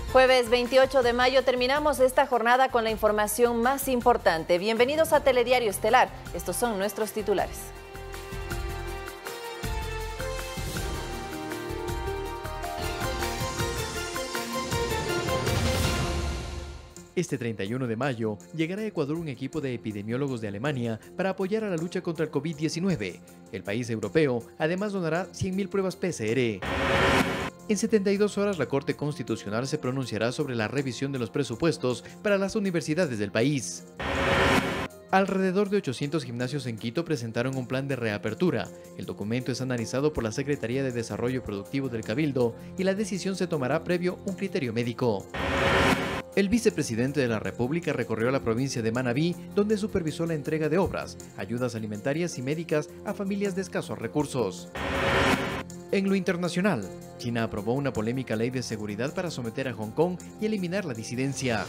Jueves 28 de mayo terminamos esta jornada con la información más importante. Bienvenidos a Telediario Estelar. Estos son nuestros titulares. Este 31 de mayo llegará a Ecuador un equipo de epidemiólogos de Alemania para apoyar a la lucha contra el COVID-19. El país europeo además donará 100.000 pruebas PCR. En 72 horas la Corte Constitucional se pronunciará sobre la revisión de los presupuestos para las universidades del país. Alrededor de 800 gimnasios en Quito presentaron un plan de reapertura. El documento es analizado por la Secretaría de Desarrollo Productivo del Cabildo y la decisión se tomará previo un criterio médico. El vicepresidente de la República recorrió la provincia de Manabí, donde supervisó la entrega de obras, ayudas alimentarias y médicas a familias de escasos recursos. En lo internacional, China aprobó una polémica ley de seguridad para someter a Hong Kong y eliminar la disidencia.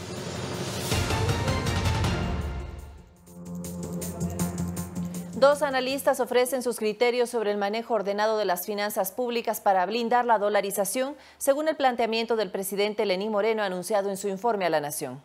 Dos analistas ofrecen sus criterios sobre el manejo ordenado de las finanzas públicas para blindar la dolarización, según el planteamiento del presidente Lenín Moreno anunciado en su informe a la Nación.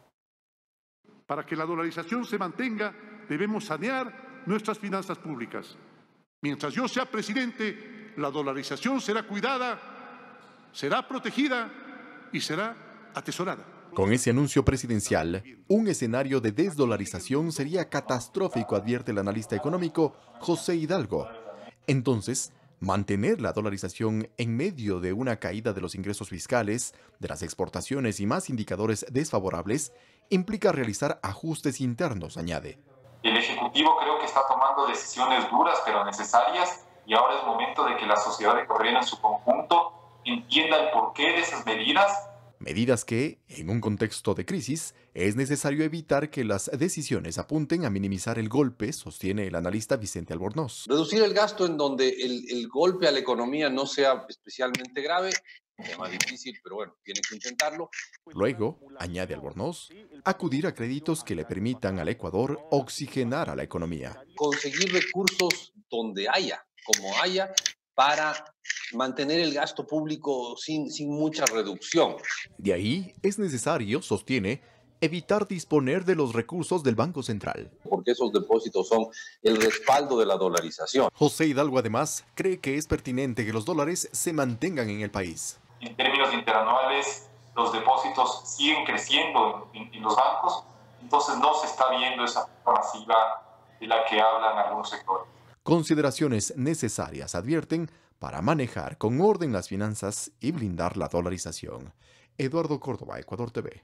Para que la dolarización se mantenga, debemos sanear nuestras finanzas públicas. Mientras yo sea presidente, la dolarización será cuidada, será protegida y será atesorada. Con ese anuncio presidencial, un escenario de desdolarización sería catastrófico, advierte el analista económico José Hidalgo. Entonces, mantener la dolarización en medio de una caída de los ingresos fiscales, de las exportaciones y más indicadores desfavorables, implica realizar ajustes internos, añade. El Ejecutivo creo que está tomando decisiones duras pero necesarias y ahora es momento de que la sociedad ecuatoriana en su conjunto entienda el porqué de esas medidas. Medidas que, en un contexto de crisis, es necesario evitar que las decisiones apunten a minimizar el golpe, sostiene el analista Vicente Albornoz. Reducir el gasto en donde el golpe a la economía no sea especialmente grave, es más difícil, pero bueno, tiene que intentarlo. Luego, añade Albornoz, acudir a créditos que le permitan al Ecuador oxigenar a la economía. Conseguir recursos donde haya, como haya, para mantener el gasto público sin mucha reducción. De ahí es necesario, sostiene, evitar disponer de los recursos del Banco Central. Porque esos depósitos son el respaldo de la dolarización. José Hidalgo además cree que es pertinente que los dólares se mantengan en el país. En términos interanuales, los depósitos siguen creciendo en los bancos, entonces no se está viendo esa masiva de la que hablan algunos sectores. Consideraciones necesarias, advierten, para manejar con orden las finanzas y blindar la dolarización. Eduardo Córdoba, Ecuador TV.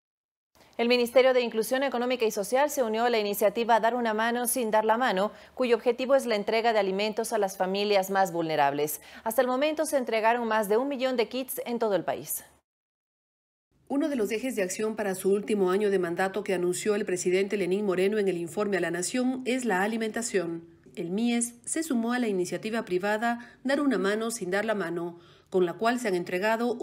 El Ministerio de Inclusión Económica y Social se unió a la iniciativa Dar una mano sin dar la mano, cuyo objetivo es la entrega de alimentos a las familias más vulnerables. Hasta el momento se entregaron más de 1 millón de kits en todo el país. Uno de los ejes de acción para su último año de mandato que anunció el presidente Lenín Moreno en el informe a la Nación es la alimentación. El MIES se sumó a la iniciativa privada Dar una mano sin dar la mano, con la cual se han entregado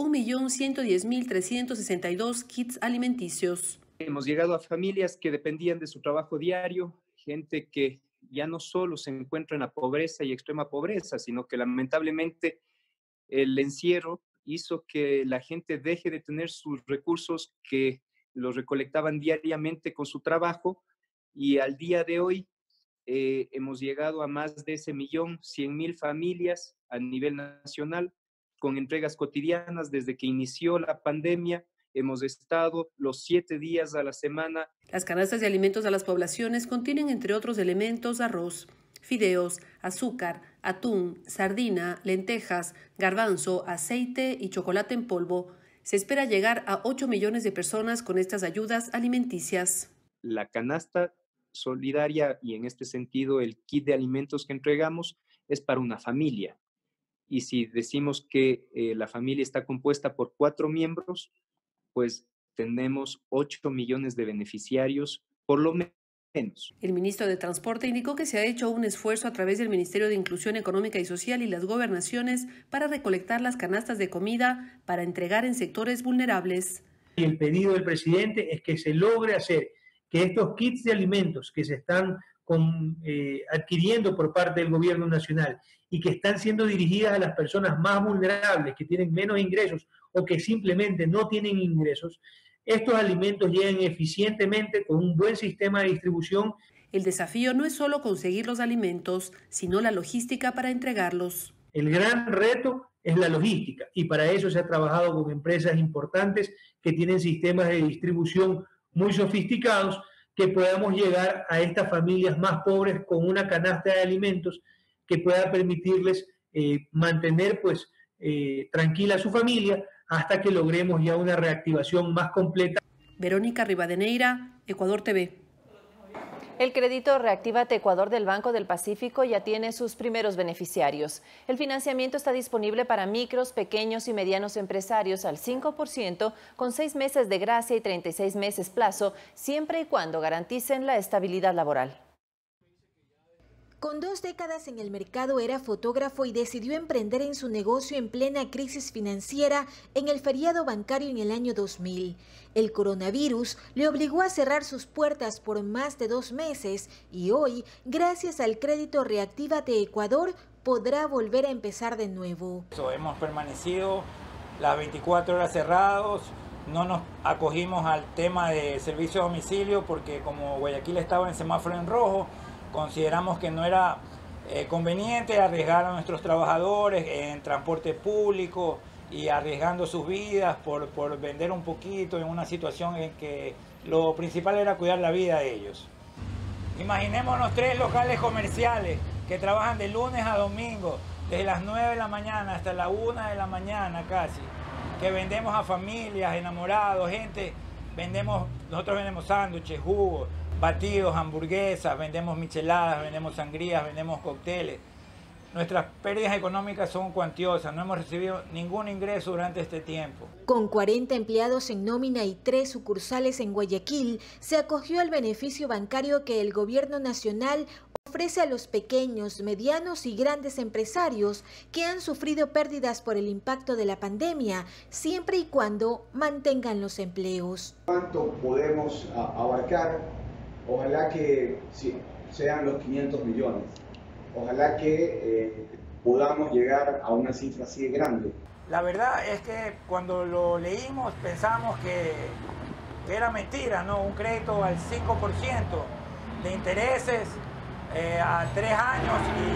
1.110.362 kits alimenticios. Hemos llegado a familias que dependían de su trabajo diario, gente que ya no solo se encuentra en la pobreza y extrema pobreza, sino que lamentablemente el encierro hizo que la gente deje de tener sus recursos que los recolectaban diariamente con su trabajo, y al día de hoy hemos llegado a más de 1.100.000 familias a nivel nacional con entregas cotidianas. Desde que inició la pandemia hemos estado los 7 días a la semana. Las canastas de alimentos a las poblaciones contienen, entre otros elementos, arroz, fideos, azúcar, atún, sardina, lentejas, garbanzo, aceite y chocolate en polvo. Se espera llegar a 8 millones de personas con estas ayudas alimenticias. La canasta solidaria, y en este sentido el kit de alimentos que entregamos, es para una familia. Y si decimos que la familia está compuesta por 4 miembros, pues tenemos 8 millones de beneficiarios, por lo menos. El ministro de Transporte indicó que se ha hecho un esfuerzo a través del Ministerio de Inclusión Económica y Social y las gobernaciones para recolectar las canastas de comida para entregar en sectores vulnerables. El pedido del presidente es que se logre hacer que estos kits de alimentos que se están adquiriendo por parte del gobierno nacional y que están siendo dirigidas a las personas más vulnerables, que tienen menos ingresos o que simplemente no tienen ingresos, estos alimentos lleguen eficientemente con un buen sistema de distribución. El desafío no es solo conseguir los alimentos, sino la logística para entregarlos. El gran reto es la logística y para eso se ha trabajado con empresas importantes que tienen sistemas de distribución muy sofisticados, que podamos llegar a estas familias más pobres con una canasta de alimentos que pueda permitirles mantener tranquila a su familia hasta que logremos ya una reactivación más completa. Verónica Rivadeneira, Ecuador TV. El crédito Reactívate Ecuador del Banco del Pacífico ya tiene sus primeros beneficiarios. El financiamiento está disponible para micros, pequeños y medianos empresarios al 5%, con 6 meses de gracia y 36 meses plazo, siempre y cuando garanticen la estabilidad laboral. Con 2 décadas en el mercado era fotógrafo y decidió emprender en su negocio en plena crisis financiera en el feriado bancario en el año 2000. El coronavirus le obligó a cerrar sus puertas por más de 2 meses y hoy, gracias al crédito Reactívate Ecuador, podrá volver a empezar de nuevo. Hemos permanecido las 24 horas cerrados, no nos acogimos al tema de servicio a domicilio porque como Guayaquil estaba en semáforo en rojo, consideramos que no era conveniente arriesgar a nuestros trabajadores en transporte público y arriesgando sus vidas por vender un poquito en una situación en que lo principal era cuidar la vida de ellos. Imaginémonos 3 locales comerciales que trabajan de lunes a domingo, desde las 9 de la mañana hasta la 1 de la mañana casi, que vendemos a familias, enamorados, gente, nosotros vendemos sándwiches, jugos, batidos, hamburguesas, vendemos micheladas, vendemos sangrías, vendemos cócteles. Nuestras pérdidas económicas son cuantiosas, no hemos recibido ningún ingreso durante este tiempo. Con 40 empleados en nómina y 3 sucursales en Guayaquil, se acogió al beneficio bancario que el gobierno nacional ofrece a los pequeños, medianos y grandes empresarios que han sufrido pérdidas por el impacto de la pandemia, siempre y cuando mantengan los empleos. ¿Cuánto podemos abarcar? Ojalá que sean los 500 millones. Ojalá que podamos llegar a una cifra así de grande. La verdad es que cuando lo leímos pensamos que era mentira, ¿no? Un crédito al 5% de intereses a 3 años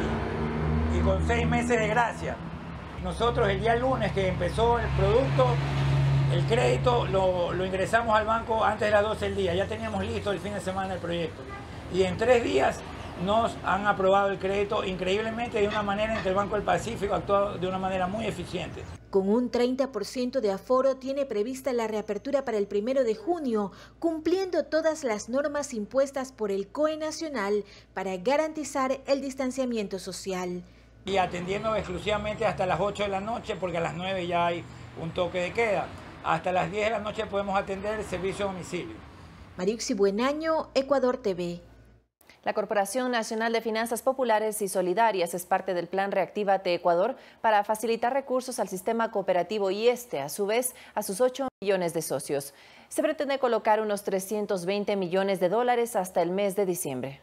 y con 6 meses de gracia. Nosotros el día lunes que empezó el producto, el crédito lo ingresamos al banco antes de las 12 del día. Ya teníamos listo el fin de semana el proyecto. Y en 3 días nos han aprobado el crédito increíblemente de una manera en que el Banco del Pacífico ha actuado de una manera muy eficiente. Con un 30% de aforo tiene prevista la reapertura para el 1 de junio, cumpliendo todas las normas impuestas por el COE Nacional para garantizar el distanciamiento social. Y atendiendo exclusivamente hasta las 8 de la noche, porque a las 9 ya hay un toque de queda. Hasta las 10 de la noche podemos atender el servicio a domicilio. Mariuxi Buenaño, Ecuador TV. La Corporación Nacional de Finanzas Populares y Solidarias es parte del Plan Reactívate Ecuador para facilitar recursos al sistema cooperativo y a su vez, a sus 8 millones de socios. Se pretende colocar unos 320 millones de dólares hasta el mes de diciembre.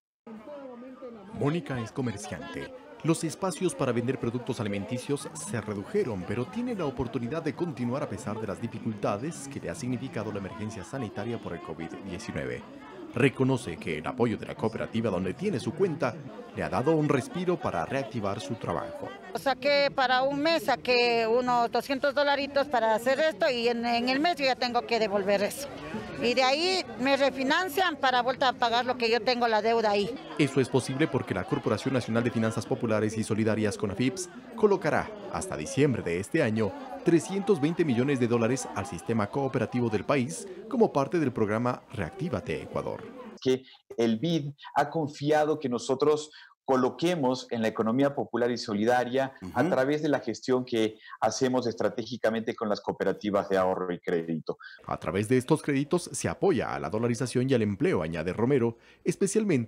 Mónica es comerciante. Los espacios para vender productos alimenticios se redujeron, pero tiene la oportunidad de continuar a pesar de las dificultades que le ha significado la emergencia sanitaria por el COVID-19. Reconoce que el apoyo de la cooperativa donde tiene su cuenta le ha dado un respiro para reactivar su trabajo. Saqué para un mes, saqué unos $200 para hacer esto y en el mes yo ya tengo que devolver eso. Y de ahí me refinancian para volver a pagar lo que yo tengo la deuda ahí. Eso es posible porque la Corporación Nacional de Finanzas Populares y Solidarias CONAFIPS colocará hasta diciembre de este año 320 millones de dólares al sistema cooperativo del país como parte del programa Reactívate Ecuador. Que el BID ha confiado que nosotros coloquemos en la economía popular y solidaria a través de la gestión que hacemos estratégicamente con las cooperativas de ahorro y crédito. A través de estos créditos se apoya a la dolarización y al empleo, añade Romero, especialmente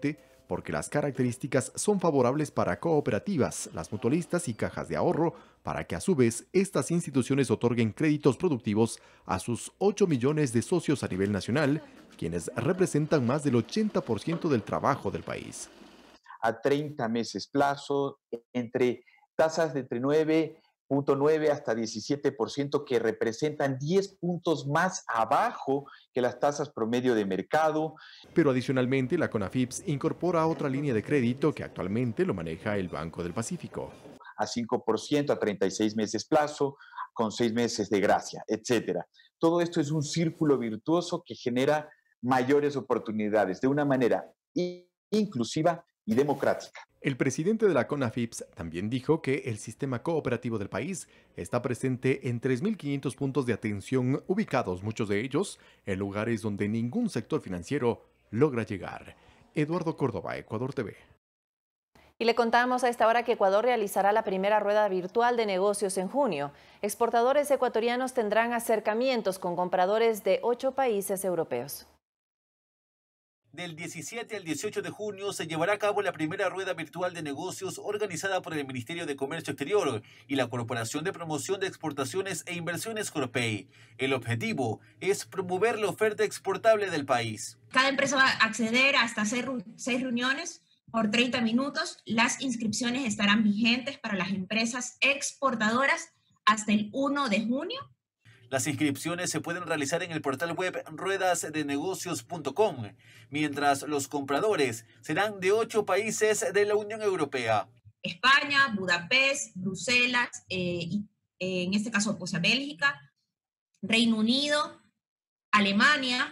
porque las características son favorables para cooperativas, las mutualistas y cajas de ahorro, para que a su vez estas instituciones otorguen créditos productivos a sus 8 millones de socios a nivel nacional, quienes representan más del 80% del trabajo del país. A 30 meses plazo, entre tasas de entre 9.9 hasta 17%, que representan 10 puntos más abajo que las tasas promedio de mercado. Pero adicionalmente, la CONAFIPS incorpora otra línea de crédito que actualmente lo maneja el Banco del Pacífico. A 5%, a 36 meses plazo, con 6 meses de gracia, etc. Todo esto es un círculo virtuoso que genera mayores oportunidades de una manera inclusiva y democrática. El presidente de la CONAFIPS también dijo que el sistema cooperativo del país está presente en 3.500 puntos de atención ubicados, muchos de ellos en lugares donde ningún sector financiero logra llegar. Eduardo Córdoba, Ecuador TV. Y le contamos a esta hora que Ecuador realizará la primera rueda virtual de negocios en junio. Exportadores ecuatorianos tendrán acercamientos con compradores de 8 países europeos. Del 17 al 18 de junio se llevará a cabo la primera rueda virtual de negocios organizada por el Ministerio de Comercio Exterior y la Corporación de Promoción de Exportaciones e Inversiones Corpey. El objetivo es promover la oferta exportable del país. Cada empresa va a acceder a hasta 6 reuniones por 30 minutos. Las inscripciones estarán vigentes para las empresas exportadoras hasta el 1 de junio. Las inscripciones se pueden realizar en el portal web ruedasdenegocios.com, mientras los compradores serán de 8 países de la Unión Europea. España, Budapest, Bruselas, y en este caso pues a Bélgica, Reino Unido, Alemania,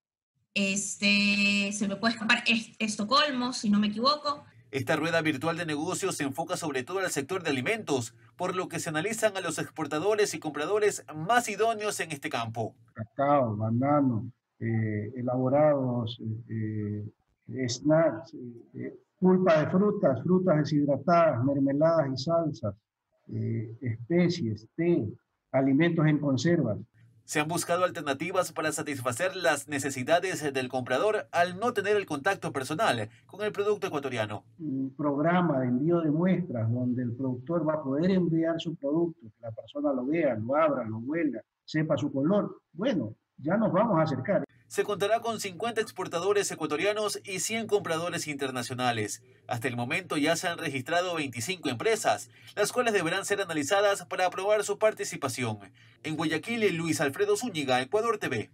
se me puede escapar Estocolmo, si no me equivoco. Esta rueda virtual de negocios se enfoca sobre todo al sector de alimentos, por lo que se analizan a los exportadores y compradores más idóneos en este campo. Cacao, banano, elaborados, snacks, pulpa de frutas, frutas deshidratadas, mermeladas y salsas, especies, té, alimentos en conservas. Se han buscado alternativas para satisfacer las necesidades del comprador al no tener el contacto personal con el producto ecuatoriano. Un programa de envío de muestras donde el productor va a poder enviar su producto, que la persona lo vea, lo abra, lo huela, sepa su color. Bueno, ya nos vamos a acercar. Se contará con 50 exportadores ecuatorianos y 100 compradores internacionales. Hasta el momento ya se han registrado 25 empresas, las cuales deberán ser analizadas para aprobar su participación. En Guayaquil, Luis Alfredo Zúñiga, Ecuador TV.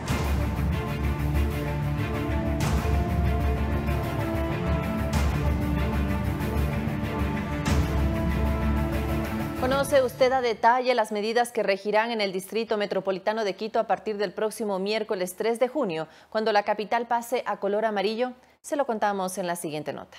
¿Conoce usted a detalle las medidas que regirán en el Distrito Metropolitano de Quito a partir del próximo miércoles 3 de junio, cuando la capital pase a color amarillo? Se lo contamos en la siguiente nota.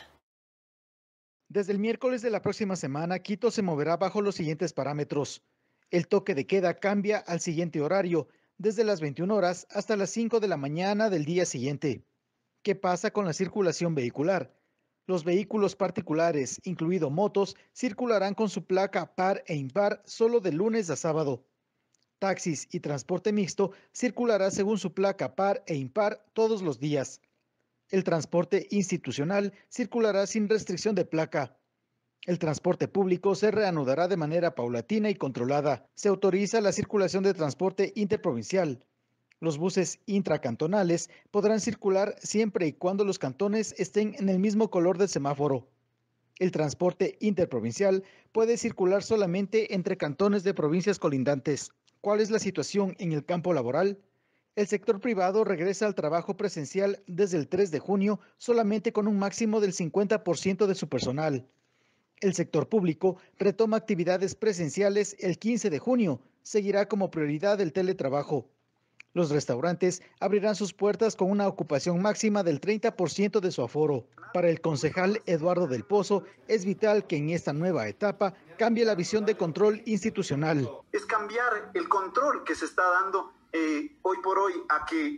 Desde el miércoles de la próxima semana, Quito se moverá bajo los siguientes parámetros. El toque de queda cambia al siguiente horario, desde las 21 horas hasta las 5 de la mañana del día siguiente. ¿Qué pasa con la circulación vehicular? Los vehículos particulares, incluido motos, circularán con su placa par e impar solo de lunes a sábado. Taxis y transporte mixto circulará según su placa par e impar todos los días. El transporte institucional circulará sin restricción de placa. El transporte público se reanudará de manera paulatina y controlada. Se autoriza la circulación de transporte interprovincial. Los buses intracantonales podrán circular siempre y cuando los cantones estén en el mismo color del semáforo. El transporte interprovincial puede circular solamente entre cantones de provincias colindantes. ¿Cuál es la situación en el campo laboral? El sector privado regresa al trabajo presencial desde el 3 de junio solamente con un máximo del 50% de su personal. El sector público retoma actividades presenciales el 15 de junio. Seguirá como prioridad el teletrabajo. Los restaurantes abrirán sus puertas con una ocupación máxima del 30% de su aforo. Para el concejal Eduardo del Pozo, es vital que en esta nueva etapa cambie la visión de control institucional. Es cambiar el control que se está dando hoy por hoy a que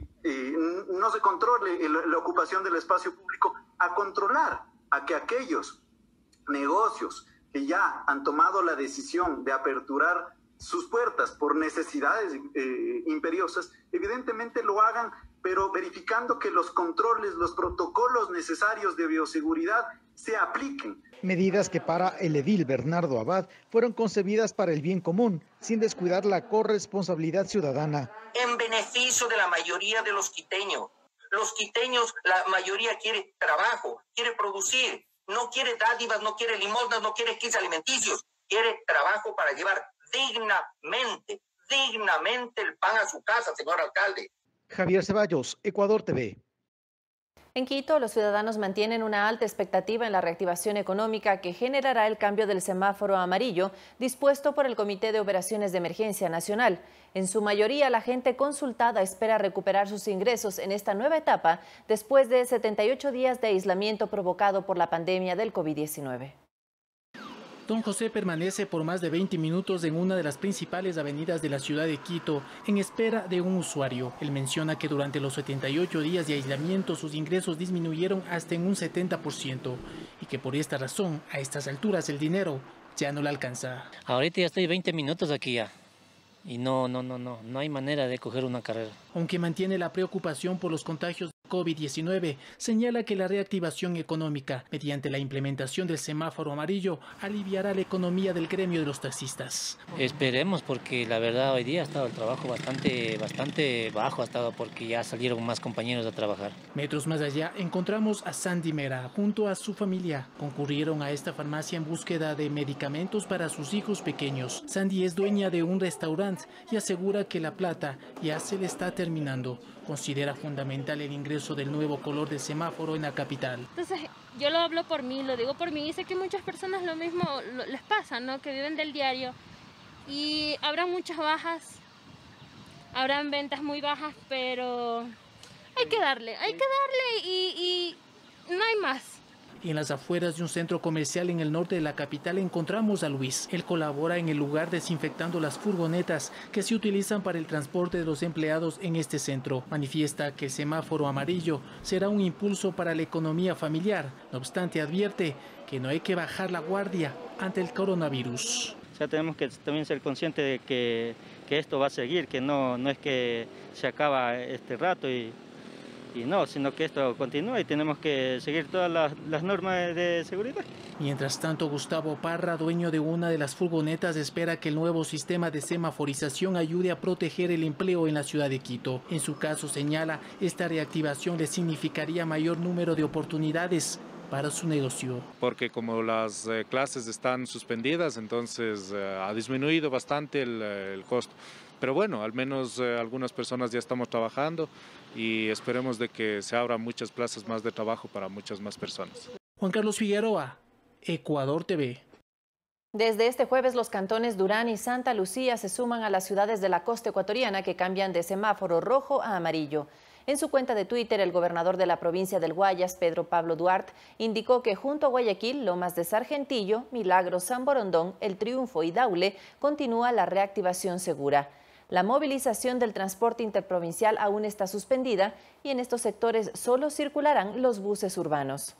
no se controle la ocupación del espacio público, a controlar a que aquellos negocios que ya han tomado la decisión de aperturar sus puertas por necesidades imperiosas, evidentemente lo hagan pero verificando que los controles, los protocolos necesarios de bioseguridad se apliquen. Medidas que para el edil Bernardo Abad fueron concebidas para el bien común, sin descuidar la corresponsabilidad ciudadana. En beneficio de la mayoría de los quiteños. Los quiteños, la mayoría quiere trabajo, quiere producir, no quiere dádivas, no quiere limosnas, no quiere kits alimenticios, quiere trabajo para llevar dignamente el pan a su casa, señor alcalde. Javier Ceballos, Ecuador TV. En Quito, los ciudadanos mantienen una alta expectativa en la reactivación económica que generará el cambio del semáforo amarillo dispuesto por el Comité de Operaciones de Emergencia Nacional. En su mayoría, la gente consultada espera recuperar sus ingresos en esta nueva etapa después de 78 días de aislamiento provocado por la pandemia del COVID-19. Don José permanece por más de 20 minutos en una de las principales avenidas de la ciudad de Quito en espera de un usuario. Él menciona que durante los 78 días de aislamiento sus ingresos disminuyeron hasta en un 70% y que por esta razón, a estas alturas, el dinero ya no le alcanza. Ahorita ya estoy 20 minutos aquí ya. Y no hay manera de coger una carrera. Aunque mantiene la preocupación por los contagios de COVID-19, señala que la reactivación económica, mediante la implementación del semáforo amarillo, aliviará la economía del gremio de los taxistas. Esperemos, porque la verdad hoy día ha estado el trabajo bastante bajo, ha estado porque ya salieron más compañeros a trabajar. Metros más allá encontramos a Sandy Mera junto a su familia. Concurrieron a esta farmacia en búsqueda de medicamentos para sus hijos pequeños. Sandy es dueña de un restaurante y asegura que la plata ya se le está terminando. Considera fundamental el ingreso del nuevo color del semáforo en la capital. Entonces, yo lo hablo por mí, lo digo por mí, y sé que muchas personas lo mismo les pasa, ¿no? Que viven del diario y habrá muchas bajas, habrán ventas muy bajas, pero hay que darle y no hay más. En las afueras de un centro comercial en el norte de la capital encontramos a Luis. Él colabora en el lugar desinfectando las furgonetas que se utilizan para el transporte de los empleados en este centro. Manifiesta que el semáforo amarillo será un impulso para la economía familiar. No obstante, advierte que no hay que bajar la guardia ante el coronavirus. O sea, tenemos que también ser conscientes de que esto va a seguir, que no es que se acaba este rato y no, sino que esto continúa y tenemos que seguir todas las normas de seguridad. Mientras tanto, Gustavo Parra, dueño de una de las furgonetas, espera que el nuevo sistema de semaforización ayude a proteger el empleo en la ciudad de Quito. En su caso, señala, esta reactivación le significaría mayor número de oportunidades para su negocio. Porque como las clases están suspendidas, entonces ha disminuido bastante el costo. Pero bueno, al menos algunas personas ya estamos trabajando y esperemos de que se abran muchas plazas más de trabajo para muchas más personas. Juan Carlos Figueroa, Ecuador TV. Desde este jueves, los cantones Durán y Santa Lucía se suman a las ciudades de la costa ecuatoriana que cambian de semáforo rojo a amarillo. En su cuenta de Twitter, el gobernador de la provincia del Guayas, Pedro Pablo Duarte, indicó que junto a Guayaquil, Lomas de Sargentillo, Milagros, San Borondón, El Triunfo y Daule continúa la reactivación segura. La movilización del transporte interprovincial aún está suspendida y en estos sectores solo circularán los buses urbanos.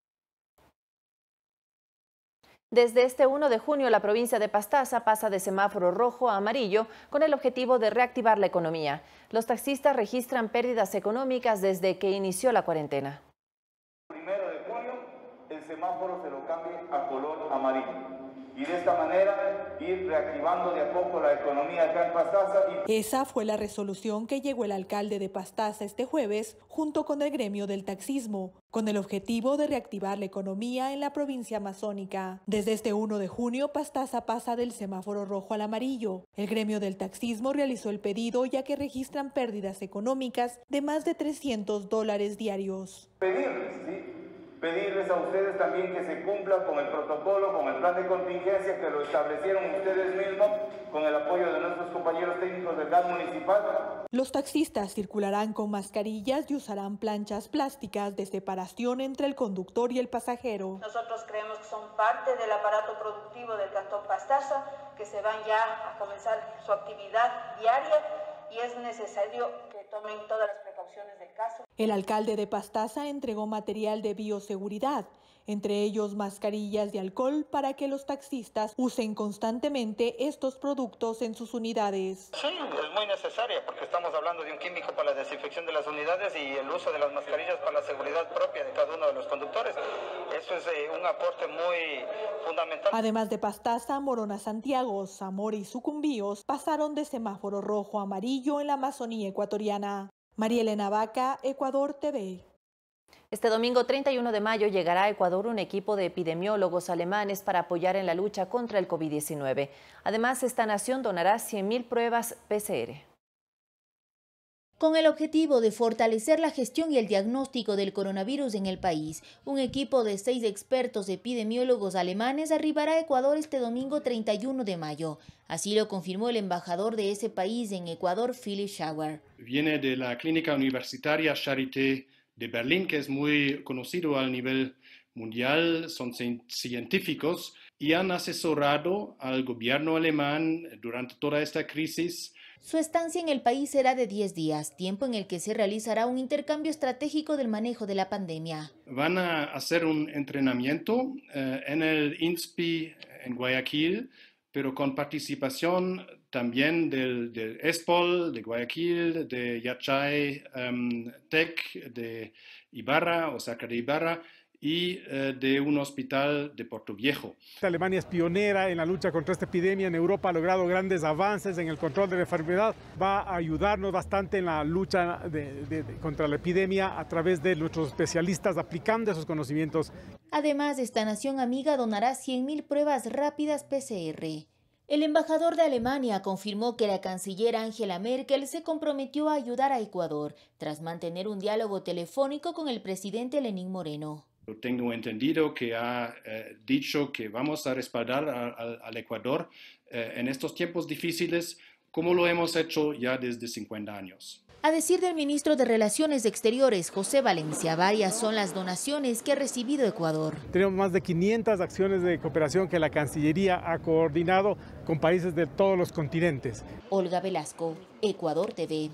Desde este 1 de junio, la provincia de Pastaza pasa de semáforo rojo a amarillo con el objetivo de reactivar la economía. Los taxistas registran pérdidas económicas desde que inició la cuarentena. El 1 de junio, el semáforo se lo cambie a color amarillo. Y de esta manera ir reactivando de a poco la economía acá en Pastaza. Esa fue la resolución que llegó el alcalde de Pastaza este jueves junto con el gremio del taxismo, con el objetivo de reactivar la economía en la provincia amazónica. Desde este 1 de junio, Pastaza pasa del semáforo rojo al amarillo. El gremio del taxismo realizó el pedido ya que registran pérdidas económicas de más de $300 diarios. Pedirles a ustedes también que se cumpla con el protocolo, con el plan de contingencia que lo establecieron ustedes mismos, con el apoyo de nuestros compañeros técnicos del GAS municipal. Los taxistas circularán con mascarillas y usarán planchas plásticas de separación entre el conductor y el pasajero. Nosotros creemos que son parte del aparato productivo del Cantón Pastaza, que se van ya a comenzar su actividad diaria y es necesario que tomen todas las precauciones. emociones del caso. El alcalde de Pastaza entregó material de bioseguridad, entre ellos mascarillas de alcohol para que los taxistas usen constantemente estos productos en sus unidades. Sí, es muy necesaria porque estamos hablando de un químico para la desinfección de las unidades y el uso de las mascarillas para la seguridad propia de cada uno de los conductores. Eso es un aporte muy fundamental. Además de Pastaza, Morona, Santiago, Zamora y Sucumbíos pasaron de semáforo rojo a amarillo en la Amazonía ecuatoriana. María Elena Vaca, Ecuador TV. Este domingo 31 de mayo llegará a Ecuador un equipo de epidemiólogos alemanes para apoyar en la lucha contra el COVID-19. Además, esta nación donará 100.000 pruebas PCR. Con el objetivo de fortalecer la gestión y el diagnóstico del coronavirus en el país, un equipo de 6 expertos epidemiólogos alemanes arribará a Ecuador este domingo 31 de mayo. Así lo confirmó el embajador de ese país en Ecuador, Philipp Schauer. Viene de la clínica universitaria Charité de Berlín, que es muy conocido a nivel mundial, son científicos y han asesorado al gobierno alemán durante toda esta crisis. Su estancia en el país será de 10 días, tiempo en el que se realizará un intercambio estratégico del manejo de la pandemia. Van a hacer un entrenamiento en el INSPI en Guayaquil, pero con participación también del ESPOL de Guayaquil, de Yachay Tech de Ibarra, Osaka de Ibarra, y de un hospital de Puerto Viejo. Alemania es pionera en la lucha contra esta epidemia. En Europa ha logrado grandes avances en el control de la enfermedad. Va a ayudarnos bastante en la lucha contra la epidemia a través de nuestros especialistas aplicando esos conocimientos. Además, esta nación amiga donará 100.000 pruebas rápidas PCR. El embajador de Alemania confirmó que la canciller Angela Merkel se comprometió a ayudar a Ecuador tras mantener un diálogo telefónico con el presidente Lenín Moreno. Tengo entendido que ha dicho que vamos a respaldar al Ecuador en estos tiempos difíciles, como lo hemos hecho ya desde 50 años. A decir del ministro de Relaciones Exteriores, José Valencia, varias son las donaciones que ha recibido Ecuador. Tenemos más de 500 acciones de cooperación que la Cancillería ha coordinado con países de todos los continentes. Olga Velasco, Ecuador TV.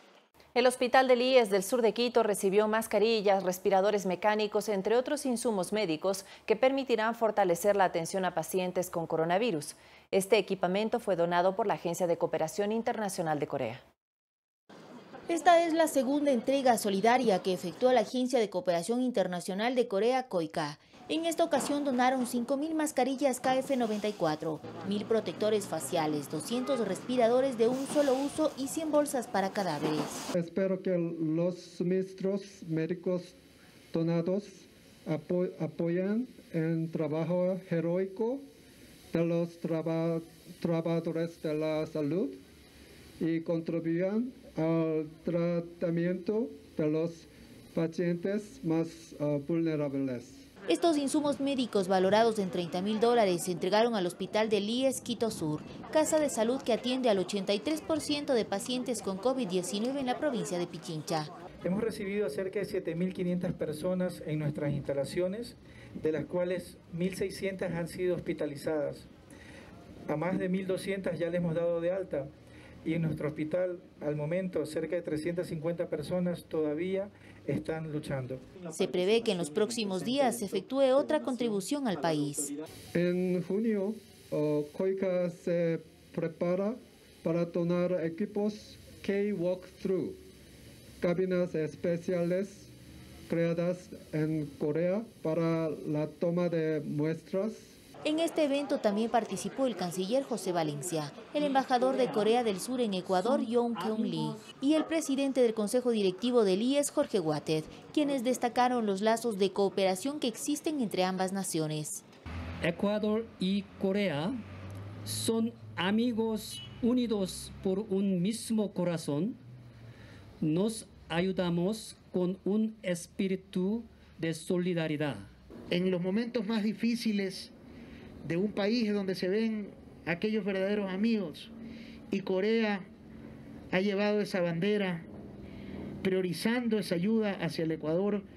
El Hospital del IES del sur de Quito recibió mascarillas, respiradores mecánicos, entre otros insumos médicos que permitirán fortalecer la atención a pacientes con coronavirus. Este equipamiento fue donado por la Agencia de Cooperación Internacional de Corea. Esta es la segunda entrega solidaria que efectuó la Agencia de Cooperación Internacional de Corea, COICA. En esta ocasión donaron 5.000 mascarillas KF94, 1.000 protectores faciales, 200 respiradores de un solo uso y 100 bolsas para cadáveres. Espero que los suministros médicos donados apoyen el trabajo heroico de los trabajadores de la salud y contribuyan al tratamiento de los pacientes más vulnerables. Estos insumos médicos valorados en $30.000 se entregaron al Hospital del IES Quito Sur, casa de salud que atiende al 83% de pacientes con COVID-19 en la provincia de Pichincha. Hemos recibido a cerca de 7.500 personas en nuestras instalaciones, de las cuales 1.600 han sido hospitalizadas. A más de 1.200 ya les hemos dado de alta. Y en nuestro hospital, al momento, cerca de 350 personas todavía están luchando. Se prevé que en los próximos días se efectúe otra contribución al país. En junio, COICA se prepara para donar equipos K-Walkthrough, cabinas especiales creadas en Corea para la toma de muestras. En este evento también participó el canciller José Valencia, el embajador de Corea del Sur en Ecuador, Yoon Keun-lee, y el presidente del Consejo Directivo del IES, Jorge Guatet, quienes destacaron los lazos de cooperación que existen entre ambas naciones. Ecuador y Corea son amigos unidos por un mismo corazón. Nos ayudamos con un espíritu de solidaridad. En los momentos más difíciles de un país donde se ven aquellos verdaderos amigos, y Corea ha llevado esa bandera, priorizando esa ayuda hacia el Ecuador.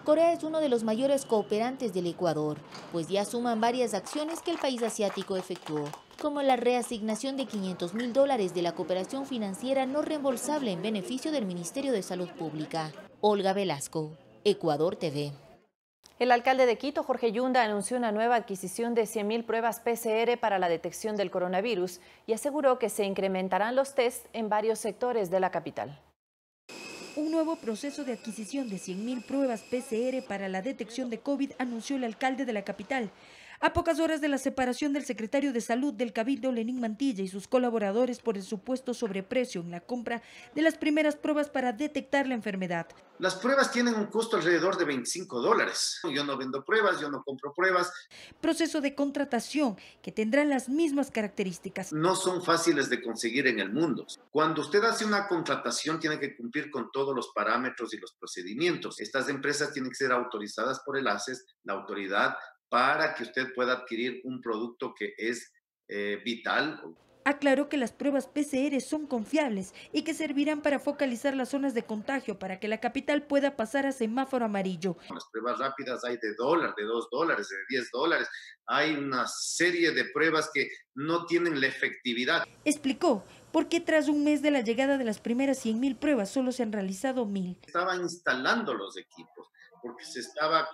Corea es uno de los mayores cooperantes del Ecuador, pues ya suman varias acciones que el país asiático efectuó, como la reasignación de $500.000 de la cooperación financiera no reembolsable en beneficio del Ministerio de Salud Pública. Olga Velasco, Ecuador TV. El alcalde de Quito, Jorge Yunda, anunció una nueva adquisición de 100.000 pruebas PCR para la detección del coronavirus y aseguró que se incrementarán los test en varios sectores de la capital. Un nuevo proceso de adquisición de 100.000 pruebas PCR para la detección de COVID anunció el alcalde de la capital. A pocas horas de la separación del secretario de Salud del Cabildo, Lenín Mantilla, y sus colaboradores por el supuesto sobreprecio en la compra de las primeras pruebas para detectar la enfermedad. Las pruebas tienen un costo alrededor de $25. Yo no vendo pruebas, yo no compro pruebas. Proceso de contratación que tendrá las mismas características. No son fáciles de conseguir en el mundo. Cuando usted hace una contratación, tiene que cumplir con todos los parámetros y los procedimientos. Estas empresas tienen que ser autorizadas por el ACES, la autoridad, para que usted pueda adquirir un producto que es vital. Aclaró que las pruebas PCR son confiables y que servirán para focalizar las zonas de contagio para que la capital pueda pasar a semáforo amarillo. Las pruebas rápidas hay de $1, de $2, de $10. Hay una serie de pruebas que no tienen la efectividad. Explicó por qué tras un mes de la llegada de las primeras 100.000 pruebas solo se han realizado 1.000. Estaban instalando los equipos porque se estaba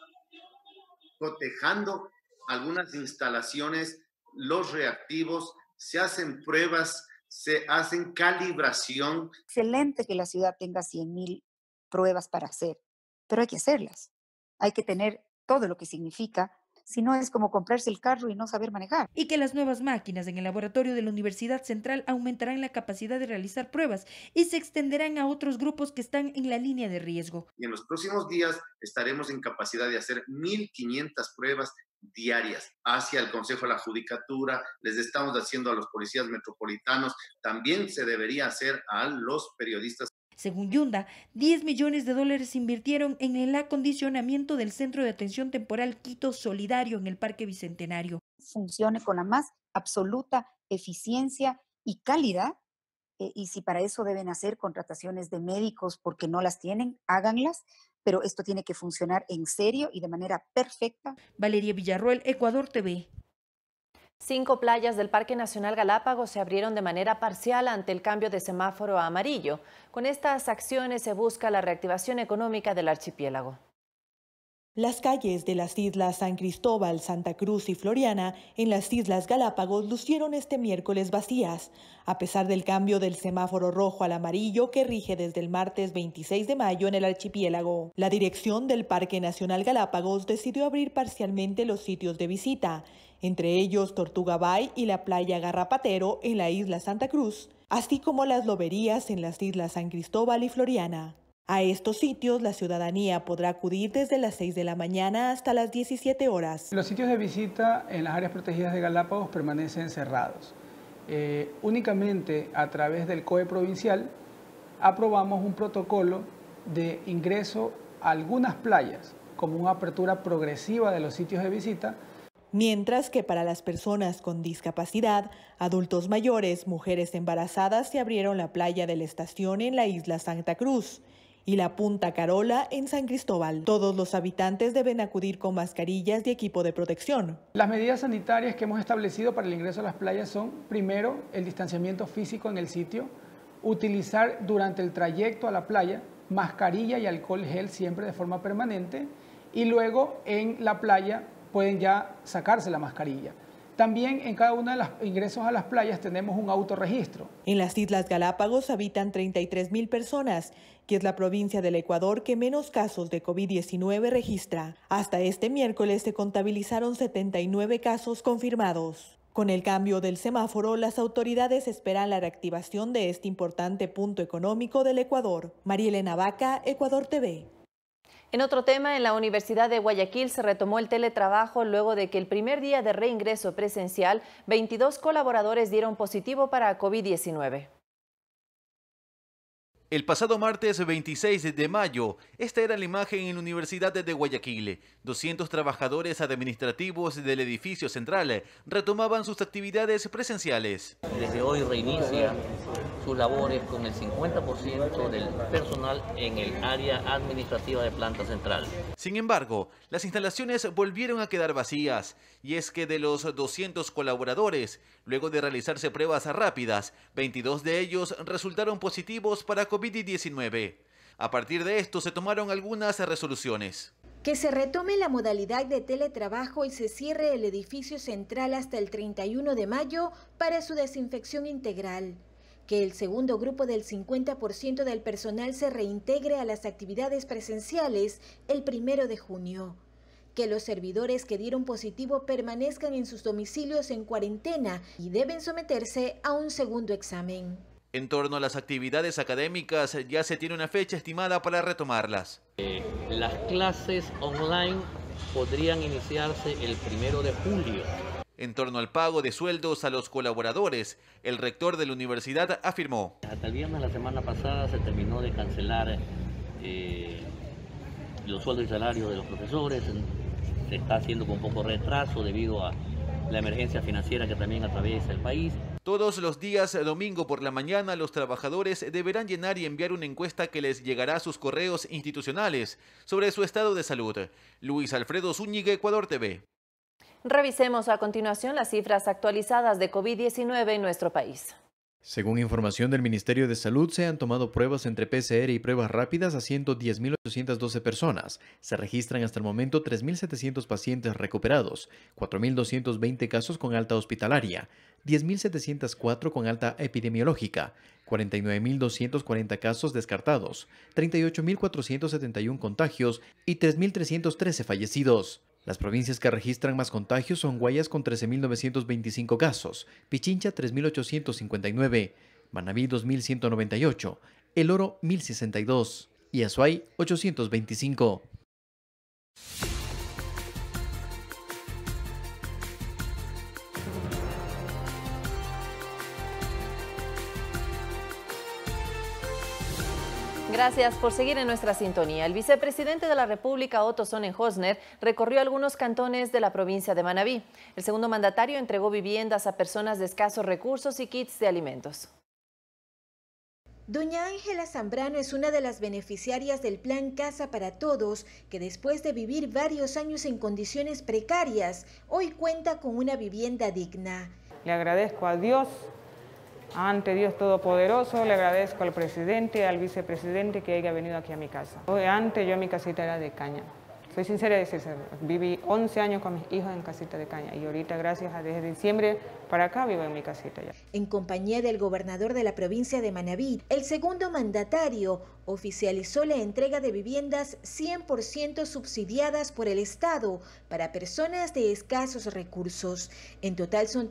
cotejando algunas instalaciones, los reactivos, se hacen pruebas, se hacen calibración. Excelente que la ciudad tenga 100.000 pruebas para hacer, pero hay que hacerlas. Hay que tener todo lo que significa, si no es como comprarse el carro y no saber manejar. Y que las nuevas máquinas en el laboratorio de la Universidad Central aumentarán la capacidad de realizar pruebas y se extenderán a otros grupos que están en la línea de riesgo. Y en los próximos días estaremos en capacidad de hacer 1.500 pruebas diarias hacia el Consejo de la Judicatura, les estamos haciendo a los policías metropolitanos, también se debería hacer a los periodistas. Según Yunda, $10 millones invirtieron en el acondicionamiento del Centro de Atención Temporal Quito Solidario en el Parque Bicentenario. Funcione con la más absoluta eficiencia y calidad, y si para eso deben hacer contrataciones de médicos porque no las tienen, háganlas, pero esto tiene que funcionar en serio y de manera perfecta. Valeria Villarroel, Ecuador TV. 5 playas del Parque Nacional Galápagos se abrieron de manera parcial ante el cambio de semáforo a amarillo. Con estas acciones se busca la reactivación económica del archipiélago. Las calles de las islas San Cristóbal, Santa Cruz y Floriana en las Islas Galápagos lucieron este miércoles vacías, a pesar del cambio del semáforo rojo al amarillo que rige desde el martes 26 de mayo en el archipiélago. La dirección del Parque Nacional Galápagos decidió abrir parcialmente los sitios de visita, entre ellos Tortuga Bay y la playa Garrapatero en la isla Santa Cruz, así como las loberías en las islas San Cristóbal y Floriana. A estos sitios la ciudadanía podrá acudir desde las 6 de la mañana hasta las 17 horas. Los sitios de visita en las áreas protegidas de Galápagos permanecen cerrados. Únicamente a través del COE provincial aprobamos un protocolo de ingreso a algunas playas como una apertura progresiva de los sitios de visita. Mientras que para las personas con discapacidad, adultos mayores, mujeres embarazadas se abrieron la playa de la estación en la isla Santa Cruz y la Punta Carola en San Cristóbal. Todos los habitantes deben acudir con mascarillas y equipo de protección. Las medidas sanitarias que hemos establecido para el ingreso a las playas son, primero, el distanciamiento físico en el sitio, utilizar durante el trayecto a la playa mascarilla y alcohol gel siempre de forma permanente, y luego en la playa pueden ya sacarse la mascarilla. También en cada uno de los ingresos a las playas tenemos un autorregistro. En las Islas Galápagos habitan 33.000 personas, que es la provincia del Ecuador que menos casos de COVID-19 registra. Hasta este miércoles se contabilizaron 79 casos confirmados. Con el cambio del semáforo, las autoridades esperan la reactivación de este importante punto económico del Ecuador. María Elena Vaca, Ecuador TV. En otro tema, en la Universidad de Guayaquil se retomó el teletrabajo luego de que el primer día de reingreso presencial, 22 colaboradores dieron positivo para COVID-19. El pasado martes 26 de mayo, esta era la imagen en la Universidad de Guayaquil. 200 trabajadores administrativos del edificio central retomaban sus actividades presenciales. Desde hoy reinicia sus labores con el 50% del personal en el área administrativa de planta central. Sin embargo, las instalaciones volvieron a quedar vacías, y es que de los 200 colaboradores, luego de realizarse pruebas rápidas, 22 de ellos resultaron positivos para COVID-19. A partir de esto se tomaron algunas resoluciones. Que se retome la modalidad de teletrabajo y se cierre el edificio central hasta el 31 de mayo para su desinfección integral. Que el segundo grupo del 50% del personal se reintegre a las actividades presenciales el 1 de junio. Que los servidores que dieron positivo permanezcan en sus domicilios en cuarentena y deben someterse a un segundo examen. En torno a las actividades académicas, ya se tiene una fecha estimada para retomarlas. Las clases online podrían iniciarse el 1 de julio. En torno al pago de sueldos a los colaboradores, el rector de la universidad afirmó: hasta el viernes de la semana pasada se terminó de cancelar los sueldos y salarios de los profesores. Se está haciendo con poco retraso debido a la emergencia financiera que también atraviesa el país. Todos los días, domingo por la mañana, los trabajadores deberán llenar y enviar una encuesta que les llegará a sus correos institucionales sobre su estado de salud. Luis Alfredo Zúñiga, Ecuador TV. Revisemos a continuación las cifras actualizadas de COVID-19 en nuestro país. Según información del Ministerio de Salud, se han tomado pruebas entre PCR y pruebas rápidas a 110.812 personas. Se registran hasta el momento 3.700 pacientes recuperados, 4.220 casos con alta hospitalaria, 10.704 con alta epidemiológica, 49.240 casos descartados, 38.471 contagios y 3.313 fallecidos. Las provincias que registran más contagios son Guayas con 13.925 casos, Pichincha 3.859, Manabí 2.198, El Oro 1.062 y Azuay 825. Gracias por seguir en nuestra sintonía. El vicepresidente de la República, Otto Sonnenhosner, recorrió algunos cantones de la provincia de Manabí. El segundo mandatario entregó viviendas a personas de escasos recursos y kits de alimentos. Doña Ángela Zambrano es una de las beneficiarias del Plan Casa para Todos, que después de vivir varios años en condiciones precarias, hoy cuenta con una vivienda digna. Le agradezco a Dios. Ante Dios Todopoderoso, le agradezco al presidente, al vicepresidente que haya venido aquí a mi casa. Antes yo mi casita era de caña. Soy sincera de decirse, viví 11 años con mis hijos en casita de caña y ahorita gracias a desde diciembre para acá vivo en mi casita ya. En compañía del gobernador de la provincia de Manabí, el segundo mandatario oficializó la entrega de viviendas 100% subsidiadas por el Estado para personas de escasos recursos. En total son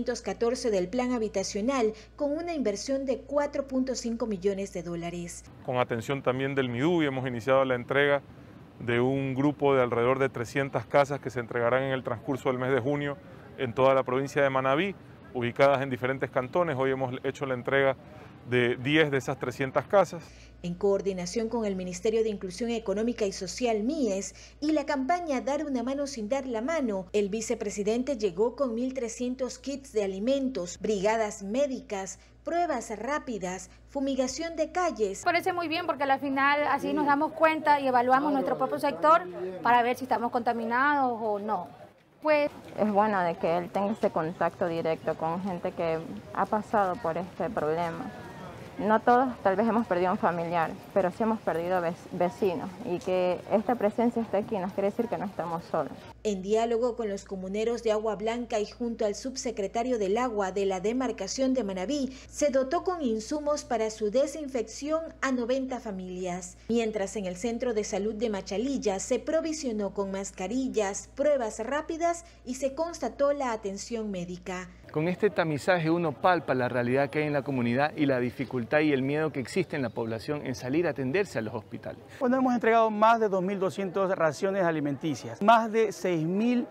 314 del plan habitacional con una inversión de 4.5 millones de dólares. Con atención también del MIDUBI hemos iniciado la entrega de un grupo de alrededor de 300 casas que se entregarán en el transcurso del mes de junio en toda la provincia de Manabí, ubicadas en diferentes cantones. Hoy hemos hecho la entrega de 10 de esas 300 casas. En coordinación con el Ministerio de Inclusión Económica y Social, MIES, y la campaña Dar una mano sin dar la mano, el vicepresidente llegó con 1.300 kits de alimentos, brigadas médicas, pruebas rápidas, fumigación de calles. Parece muy bien porque al final así nos damos cuenta y evaluamos nuestro propio sector para ver si estamos contaminados o no. Pues es bueno de que él tenga ese contacto directo con gente que ha pasado por este problema. No todos tal vez hemos perdido un familiar, pero sí hemos perdido vecinos, y que esta presencia esté aquí nos quiere decir que no estamos solos. En diálogo con los comuneros de Agua Blanca y junto al subsecretario del Agua de la demarcación de Manabí, se dotó con insumos para su desinfección a 90 familias, mientras en el Centro de Salud de Machalilla se provisionó con mascarillas, pruebas rápidas y se constató la atención médica. Con este tamizaje uno palpa la realidad que hay en la comunidad y la dificultad y el miedo que existe en la población en salir a atenderse a los hospitales. Bueno, hemos entregado más de 2.200 raciones alimenticias, más de 6.000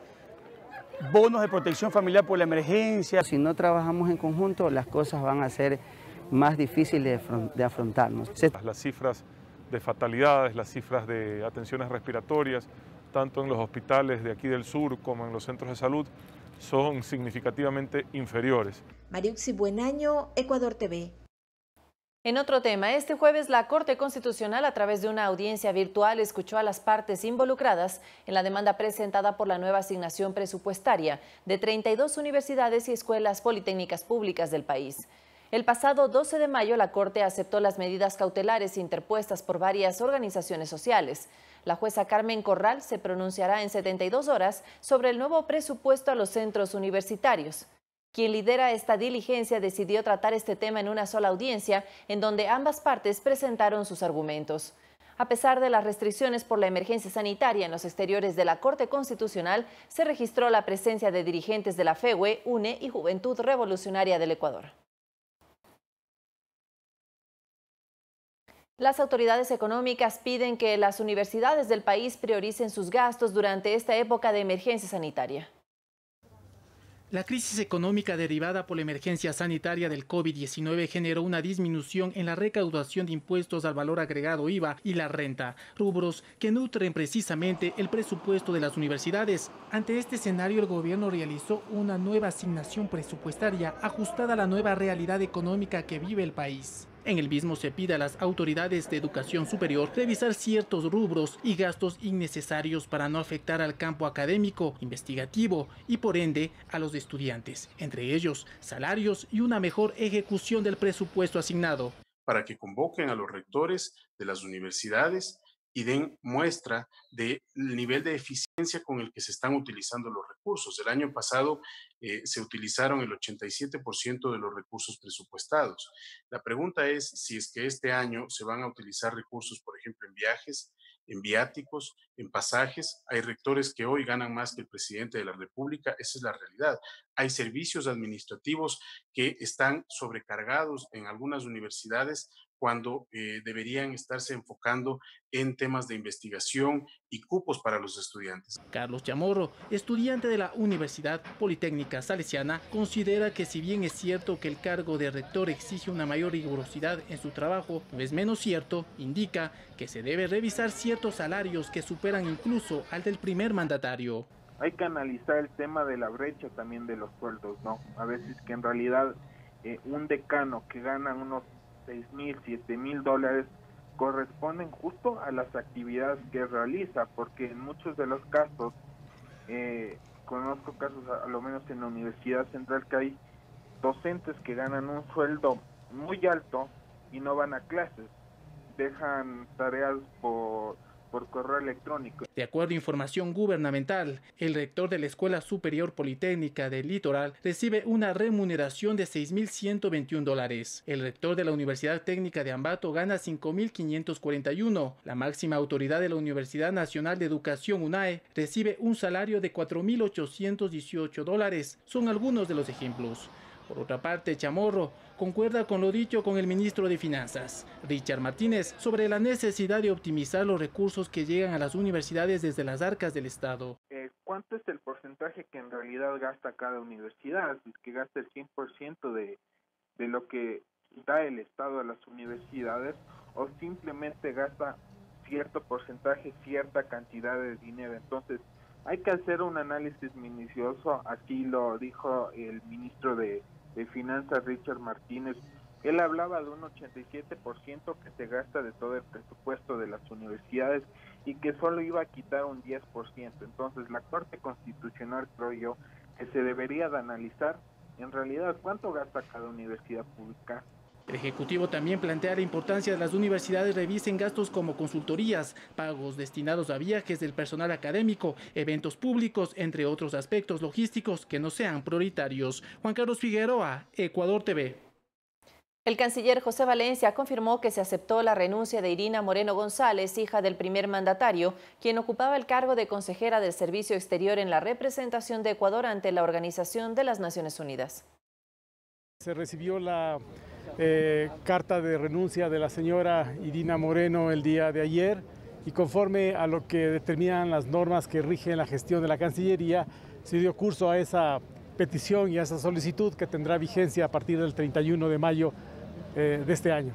bonos de protección familiar por la emergencia. Si no trabajamos en conjunto, las cosas van a ser más difíciles de afrontarnos. Las cifras de fatalidades, las cifras de atenciones respiratorias, tanto en los hospitales de aquí del sur como en los centros de salud, son significativamente inferiores. Mariuxi Buenaño, Ecuador TV. En otro tema, este jueves la Corte Constitucional, a través de una audiencia virtual, escuchó a las partes involucradas en la demanda presentada por la nueva asignación presupuestaria de 32 universidades y escuelas politécnicas públicas del país. El pasado 12 de mayo, la Corte aceptó las medidas cautelares interpuestas por varias organizaciones sociales. La jueza Carmen Corral se pronunciará en 72 horas sobre el nuevo presupuesto a los centros universitarios. Quien lidera esta diligencia decidió tratar este tema en una sola audiencia, en donde ambas partes presentaron sus argumentos. A pesar de las restricciones por la emergencia sanitaria en los exteriores de la Corte Constitucional, se registró la presencia de dirigentes de la FEWE, UNE y Juventud Revolucionaria del Ecuador. Las autoridades económicas piden que las universidades del país prioricen sus gastos durante esta época de emergencia sanitaria. La crisis económica derivada por la emergencia sanitaria del COVID-19 generó una disminución en la recaudación de impuestos al valor agregado IVA y la renta, rubros que nutren precisamente el presupuesto de las universidades. Ante este escenario, el gobierno realizó una nueva asignación presupuestaria ajustada a la nueva realidad económica que vive el país. En el mismo se pide a las autoridades de educación superior revisar ciertos rubros y gastos innecesarios para no afectar al campo académico, investigativo y por ende a los estudiantes, entre ellos salarios y una mejor ejecución del presupuesto asignado. Para que convoquen a los rectores de las universidades y den muestra del nivel de eficiencia con el que se están utilizando los recursos. El año pasado se utilizaron el 87% de los recursos presupuestados. La pregunta es si es que este año se van a utilizar recursos, por ejemplo, en viajes, en viáticos, en pasajes. Hay rectores que hoy ganan más que el presidente de la República, esa es la realidad. Hay servicios administrativos que están sobrecargados en algunas universidades cuando deberían estarse enfocando en temas de investigación y cupos para los estudiantes. Carlos Chamorro, estudiante de la Universidad Politécnica Salesiana, considera que si bien es cierto que el cargo de rector exige una mayor rigurosidad en su trabajo, no es menos cierto, indica que se debe revisar ciertos salarios que superan incluso al del primer mandatario. Hay que analizar el tema de la brecha también de los sueldos, ¿no? A veces que en realidad un decano que gana unos $6,000, $7,000 corresponden justo a las actividades que realiza, porque en muchos de los casos, conozco casos a lo menos en la Universidad Central que hay docentes que ganan un sueldo muy alto y no van a clases, dejan tareas por correo electrónico. De acuerdo a información gubernamental, el rector de la Escuela Superior Politécnica del Litoral recibe una remuneración de $6,121. El rector de la Universidad Técnica de Ambato gana $5,541. La máxima autoridad de la Universidad Nacional de Educación, UNAE, recibe un salario de $4,818. Son algunos de los ejemplos. Por otra parte, Chamorro concuerda con lo dicho con el ministro de Finanzas, Richard Martínez, sobre la necesidad de optimizar los recursos que llegan a las universidades desde las arcas del Estado. ¿Cuánto es el porcentaje que en realidad gasta cada universidad? Si es que gasta el 100% de lo que da el Estado a las universidades, o simplemente gasta cierto porcentaje, cierta cantidad de dinero. Entonces, hay que hacer un análisis minucioso. Aquí lo dijo el ministro de Finanzas, Richard Martínez. Él hablaba de un 87% que se gasta de todo el presupuesto de las universidades y que solo iba a quitar un 10%. Entonces, la Corte Constitucional, creo yo, que se debería de analizar en realidad cuánto gasta cada universidad pública. El Ejecutivo también plantea la importancia de las universidades revisen gastos como consultorías, pagos destinados a viajes del personal académico, eventos públicos, entre otros aspectos logísticos que no sean prioritarios. Juan Carlos Figueroa, Ecuador TV. El canciller José Valencia confirmó que se aceptó la renuncia de Irina Moreno González, hija del primer mandatario, quien ocupaba el cargo de consejera del Servicio Exterior en la representación de Ecuador ante la Organización de las Naciones Unidas. Se recibió la carta de renuncia de la señora Irina Moreno el día de ayer y conforme a lo que determinan las normas que rigen la gestión de la Cancillería, se dio curso a esa petición y a esa solicitud que tendrá vigencia a partir del 31 de mayo de este año.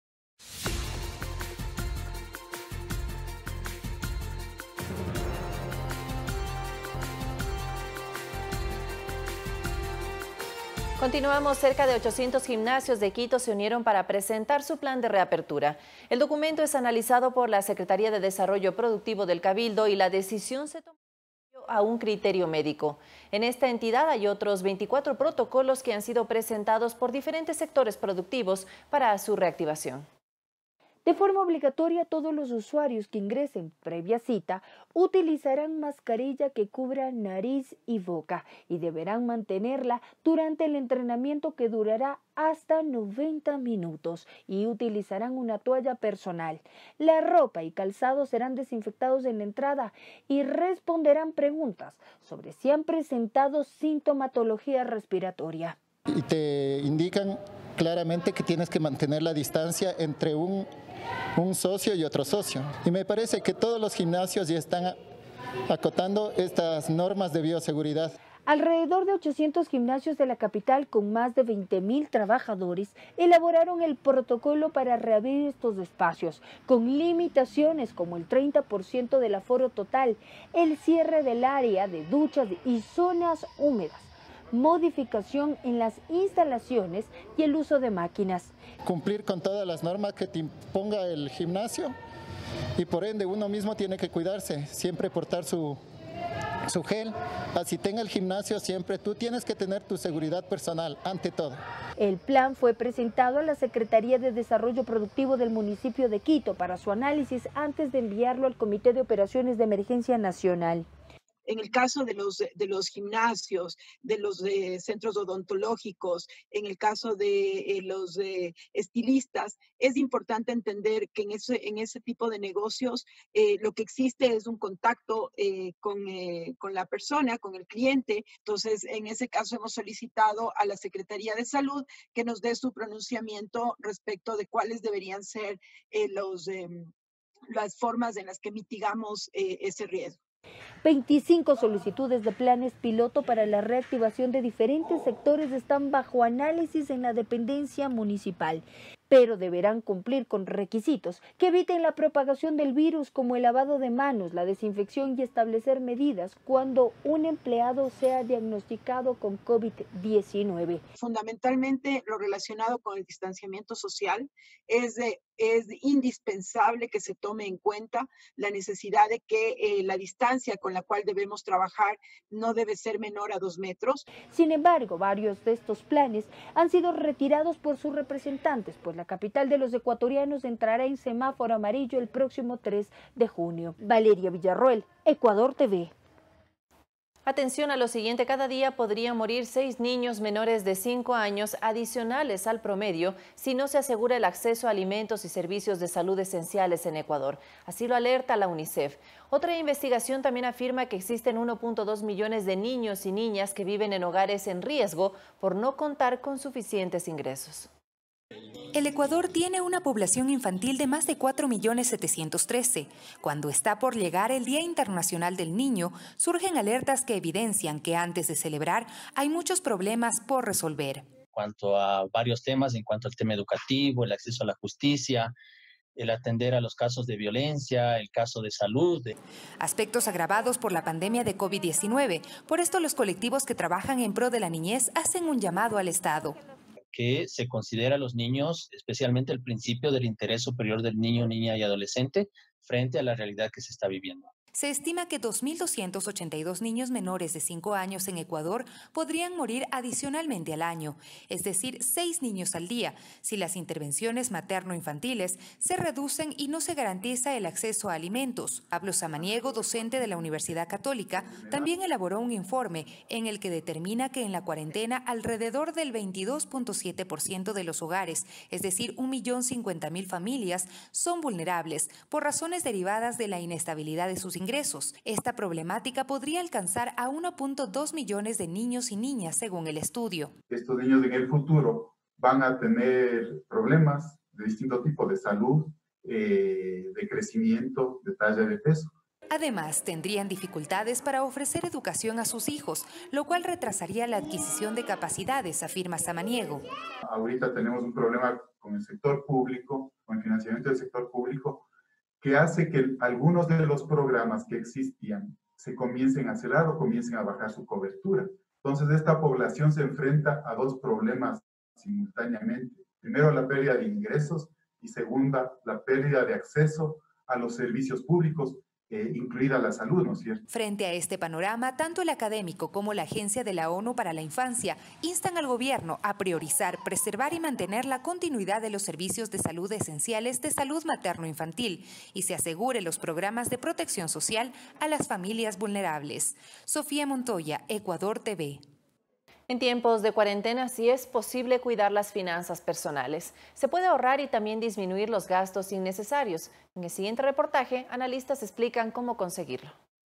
Continuamos. Cerca de 800 gimnasios de Quito se unieron para presentar su plan de reapertura. El documento es analizado por la Secretaría de Desarrollo Productivo del Cabildo y la decisión se tomó a un criterio médico. En esta entidad hay otros 24 protocolos que han sido presentados por diferentes sectores productivos para su reactivación. De forma obligatoria, todos los usuarios que ingresen previa cita utilizarán mascarilla que cubra nariz y boca y deberán mantenerla durante el entrenamiento, que durará hasta 90 minutos, y utilizarán una toalla personal. La ropa y calzado serán desinfectados en la entrada y responderán preguntas sobre si han presentado sintomatología respiratoria. Y te indican claramente que tienes que mantener la distancia entre un socio y otro socio. Y me parece que todos los gimnasios ya están acotando estas normas de bioseguridad. Alrededor de 800 gimnasios de la capital, con más de 20.000 trabajadores, elaboraron el protocolo para reabrir estos espacios, con limitaciones como el 30% del aforo total, el cierre del área de duchas y zonas húmedas, modificación en las instalaciones y el uso de máquinas. Cumplir con todas las normas que te imponga el gimnasio, y por ende uno mismo tiene que cuidarse, siempre portar su gel. Así tenga el gimnasio, siempre tú tienes que tener tu seguridad personal ante todo. El plan fue presentado a la Secretaría de Desarrollo Productivo del municipio de Quito para su análisis antes de enviarlo al Comité de Operaciones de Emergencia Nacional. En el caso de los gimnasios, de los centros odontológicos, en el caso de los estilistas, es importante entender que en ese tipo de negocios lo que existe es un contacto con la persona, con el cliente. Entonces, en ese caso hemos solicitado a la Secretaría de Salud que nos dé su pronunciamiento respecto de cuáles deberían ser las formas en las que mitigamos ese riesgo. 25 solicitudes de planes piloto para la reactivación de diferentes sectores están bajo análisis en la dependencia municipal, pero deberán cumplir con requisitos que eviten la propagación del virus, como el lavado de manos, la desinfección y establecer medidas cuando un empleado sea diagnosticado con COVID-19. Fundamentalmente, lo relacionado con el distanciamiento social, es indispensable que se tome en cuenta la necesidad de que la distancia con la cual debemos trabajar no debe ser menor a 2 metros. Sin embargo, varios de estos planes han sido retirados por sus representantes, pues la capital de los ecuatorianos entrará en semáforo amarillo el próximo 3 de junio. Valeria Villarroel, Ecuador TV. Atención a lo siguiente: cada día podrían morir 6 niños menores de 5 años adicionales al promedio si no se asegura el acceso a alimentos y servicios de salud esenciales en Ecuador. Así lo alerta la UNICEF. Otra investigación también afirma que existen 1.2 millones de niños y niñas que viven en hogares en riesgo por no contar con suficientes ingresos. El Ecuador tiene una población infantil de más de 4.713.000. Cuando está por llegar el Día Internacional del Niño, surgen alertas que evidencian que antes de celebrar hay muchos problemas por resolver. En cuanto a varios temas, en cuanto al tema educativo, el acceso a la justicia, el atender a los casos de violencia, el caso de salud. Aspectos agravados por la pandemia de COVID-19. Por esto los colectivos que trabajan en pro de la niñez hacen un llamado al Estado. Que se considera a los niños, especialmente el principio del interés superior del niño, niña y adolescente, frente a la realidad que se está viviendo. Se estima que 2.282 niños menores de 5 años en Ecuador podrían morir adicionalmente al año, es decir, 6 niños al día, si las intervenciones materno-infantiles se reducen y no se garantiza el acceso a alimentos. Pablo Samaniego, docente de la Universidad Católica, también elaboró un informe en el que determina que en la cuarentena alrededor del 22.7% de los hogares, es decir, 1.050.000 familias, son vulnerables por razones derivadas de la inestabilidad de sus ingresos. Esta problemática podría alcanzar a 1.2 millones de niños y niñas, según el estudio. Estos niños en el futuro van a tener problemas de distinto tipo, de salud, de crecimiento, de talla, de peso. Además, tendrían dificultades para ofrecer educación a sus hijos, lo cual retrasaría la adquisición de capacidades, afirma Samaniego. Ahorita tenemos un problema con el sector público, con el financiamiento del sector público, que hace que algunos de los programas que existían se comiencen a cerrar o comiencen a bajar su cobertura. Entonces, esta población se enfrenta a dos problemas simultáneamente. Primero, la pérdida de ingresos y segunda, la pérdida de acceso a los servicios públicos, incluida la salud, ¿no es cierto? Frente a este panorama, tanto el académico como la Agencia de la ONU para la Infancia instan al gobierno a priorizar, preservar y mantener la continuidad de los servicios de salud esenciales de salud materno-infantil y se asegure los programas de protección social a las familias vulnerables. Sofía Montoya, Ecuador TV. En tiempos de cuarentena sí es posible cuidar las finanzas personales. Se puede ahorrar y también disminuir los gastos innecesarios. En el siguiente reportaje, analistas explican cómo conseguirlo.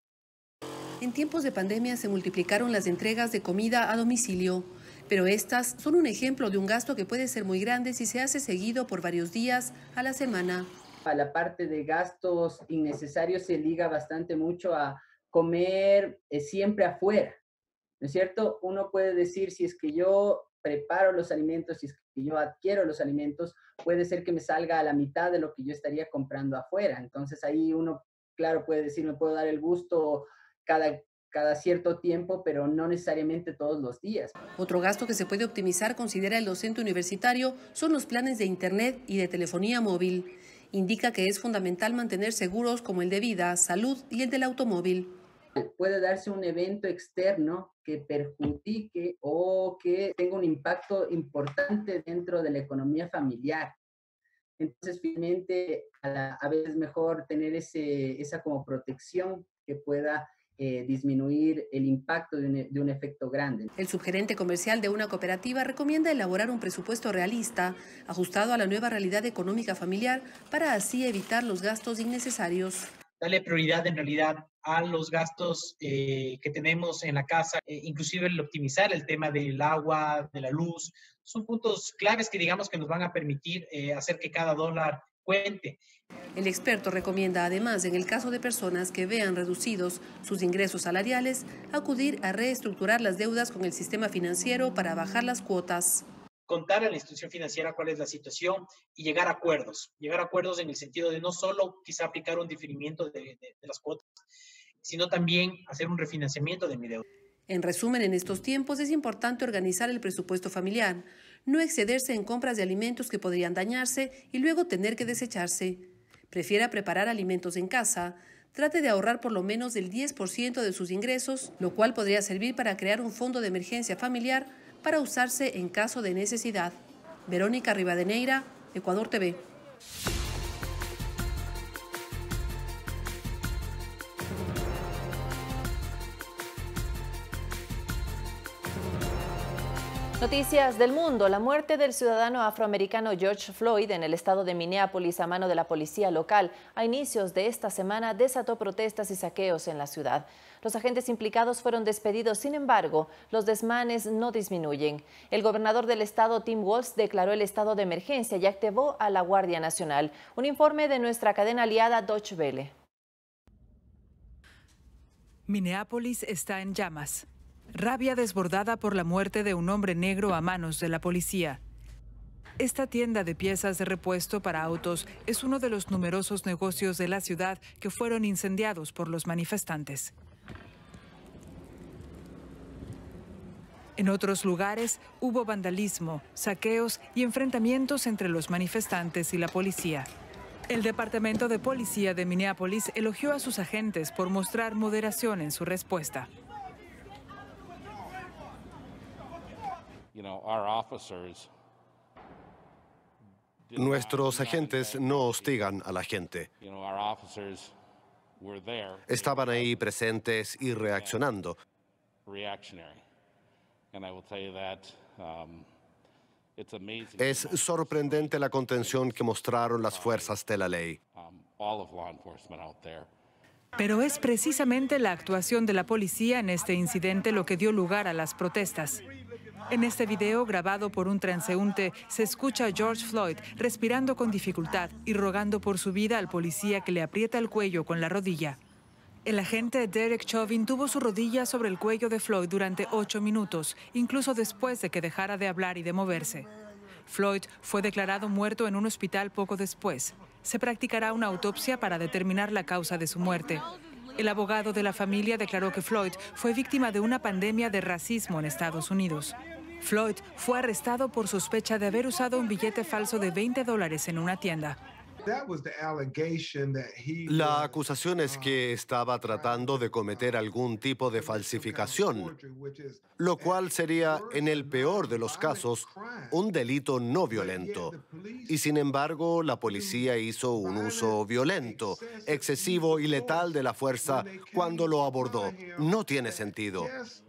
En tiempos de pandemia se multiplicaron las entregas de comida a domicilio, pero estas son un ejemplo de un gasto que puede ser muy grande si se hace seguido por varios días a la semana. A la parte de gastos innecesarios se liga bastante mucho a comer siempre afuera. ¿No es cierto? Uno puede decir, si es que yo preparo los alimentos, si es que yo adquiero los alimentos, puede ser que me salga a la mitad de lo que yo estaría comprando afuera. Entonces ahí uno, claro, puede decir, me puedo dar el gusto cada cierto tiempo, pero no necesariamente todos los días. Otro gasto que se puede optimizar, considera el docente universitario, son los planes de internet y de telefonía móvil. Indica que es fundamental mantener seguros como el de vida, salud y el del automóvil. Puede darse un evento externo que perjudique o que tenga un impacto importante dentro de la economía familiar. Entonces, finalmente, a veces es mejor tener esa como protección que pueda disminuir el impacto de un efecto grande. El subgerente comercial de una cooperativa recomienda elaborar un presupuesto realista, ajustado a la nueva realidad económica familiar, para así evitar los gastos innecesarios. Darle prioridad en realidad a los gastos que tenemos en la casa, inclusive el optimizar el tema del agua, de la luz, son puntos claves que digamos que nos van a permitir hacer que cada dólar cuente. El experto recomienda además, en el caso de personas que vean reducidos sus ingresos salariales, acudir a reestructurar las deudas con el sistema financiero para bajar las cuotas. Contar a la institución financiera cuál es la situación y llegar a acuerdos en el sentido de no solo quizá aplicar un diferimiento de las cuotas, sino también hacer un refinanciamiento de mi deuda. En resumen, en estos tiempos es importante organizar el presupuesto familiar, no excederse en compras de alimentos que podrían dañarse y luego tener que desecharse. Prefiera preparar alimentos en casa, trate de ahorrar por lo menos el 10% de sus ingresos, lo cual podría servir para crear un fondo de emergencia familiar para usarse en caso de necesidad. Verónica Rivadeneira, Ecuador TV. Noticias del mundo. La muerte del ciudadano afroamericano George Floyd en el estado de Minneapolis a mano de la policía local a inicios de esta semana desató protestas y saqueos en la ciudad. Los agentes implicados fueron despedidos, sin embargo, los desmanes no disminuyen. El gobernador del estado, Tim Walz, declaró el estado de emergencia y activó a la Guardia Nacional. Un informe de nuestra cadena aliada Deutsche Welle. Minneapolis está en llamas. Rabia desbordada por la muerte de un hombre negro a manos de la policía. Esta tienda de piezas de repuesto para autos es uno de los numerosos negocios de la ciudad que fueron incendiados por los manifestantes. En otros lugares hubo vandalismo, saqueos y enfrentamientos entre los manifestantes y la policía. El Departamento de Policía de Minneapolis elogió a sus agentes por mostrar moderación en su respuesta. Nuestros agentes no hostigan a la gente. Estaban ahí presentes y reaccionando. Es sorprendente la contención que mostraron las fuerzas de la ley. Pero es precisamente la actuación de la policía en este incidente lo que dio lugar a las protestas. En este video, grabado por un transeúnte, se escucha a George Floyd respirando con dificultad y rogando por su vida al policía que le aprieta el cuello con la rodilla. El agente Derek Chauvin tuvo su rodilla sobre el cuello de Floyd durante 8 minutos, incluso después de que dejara de hablar y de moverse. Floyd fue declarado muerto en un hospital poco después. Se practicará una autopsia para determinar la causa de su muerte. El abogado de la familia declaró que Floyd fue víctima de una pandemia de racismo en Estados Unidos. Floyd fue arrestado por sospecha de haber usado un billete falso de $20 en una tienda. La acusación es que estaba tratando de cometer algún tipo de falsificación, lo cual sería, en el peor de los casos, un delito no violento. Y sin embargo, la policía hizo un uso violento, excesivo y letal de la fuerza cuando lo abordó. No tiene sentido.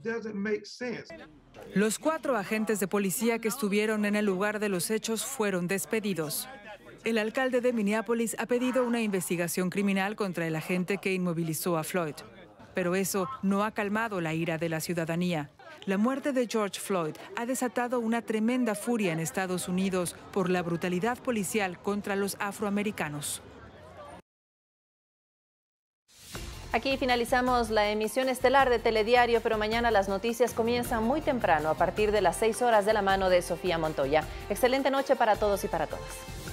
Los 4 agentes de policía que estuvieron en el lugar de los hechos fueron despedidos. El alcalde de Minneapolis ha pedido una investigación criminal contra el agente que inmovilizó a Floyd. Pero eso no ha calmado la ira de la ciudadanía. La muerte de George Floyd ha desatado una tremenda furia en Estados Unidos por la brutalidad policial contra los afroamericanos. Aquí finalizamos la emisión estelar de Telediario, pero mañana las noticias comienzan muy temprano, a partir de las 6 horas de la mano de Sofía Montoya. Excelente noche para todos y para todas.